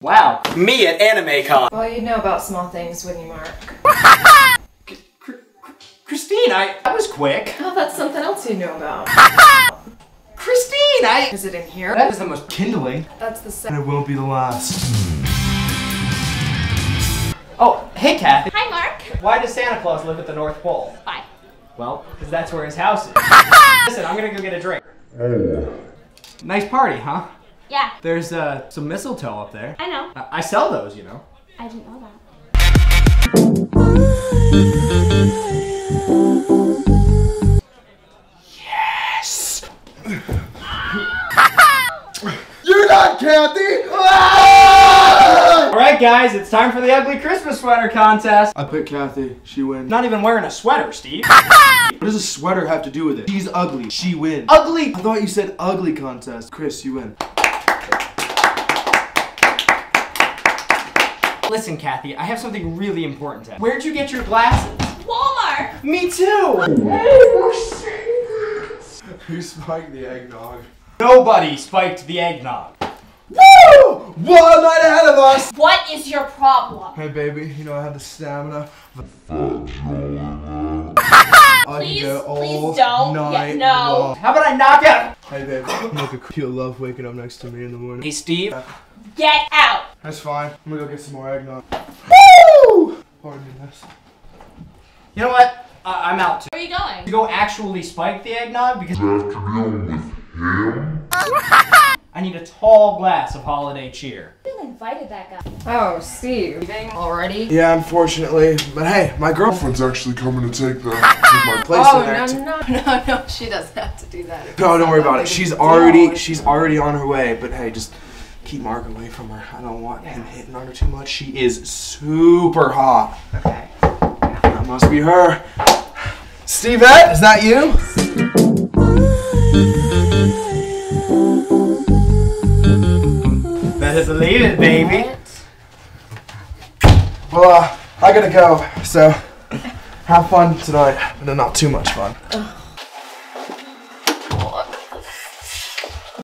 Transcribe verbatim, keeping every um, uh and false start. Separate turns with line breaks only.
Wow, me at AnimeCon.
Well, you know about small things, wouldn't you, Mark?
Christine, I, I was quick.
Oh, that's something else you know about.
Christine, I...
Is it in here?
That is the most kindling.
That's the second.
And it won't be the last.
Oh, hey, Kathy.
Hi, Mark.
Why does Santa Claus live at the North Pole?
Why?
Well, because that's where his house is. Listen, I'm gonna go get a drink. Nice party, huh?
Yeah.
There's uh, some mistletoe up there.
I know.
I, I sell those, you know.
I didn't know that.
Yes!
You're not Kathy!
Alright guys, it's time for the ugly Christmas sweater contest.
I picked Kathy. She wins.
Not even wearing a sweater, Steve.
What does a sweater have to do with it? She's ugly. She wins.
Ugly!
I thought you said ugly contest. Chris, you win.
Listen, Kathy, I have something really important to ask. Where'd you get your glasses?
Walmart!
Me too!
Who spiked the eggnog?
Nobody spiked the eggnog.
Woo! One night ahead of us!
What is your problem?
Hey baby, you know I have the stamina. I
Please,
can go all
please don't.
night
Yeah, no.
long.
How about I knock out?
Hey baby, look, you'll love waking up next to me in the morning.
Hey, Steve.
Get out!
That's fine. I'm gonna go get some more eggnog. Woo! Pardon me, miss.
You know what? I I'm out too.
Where are you going?
To go actually spike the eggnog because I need a tall glass of holiday cheer.
Who invited that guy?
Oh, Steve. Leaving already?
Yeah, unfortunately. But hey, my girlfriend's actually coming to take the take my place
Oh,
in there.
no,
to-
no, no, no, she doesn't have to do that.
No, don't worry about it.
It's
She's
not
already
that
she's already on her way. But hey, just keep Mark away from her. I don't want him hitting on her too much. She is super hot.
Okay.
That must be her. Stevette, is that you?
Better believe it, baby.
Well, uh, I gotta go. So have fun tonight, but not too much fun.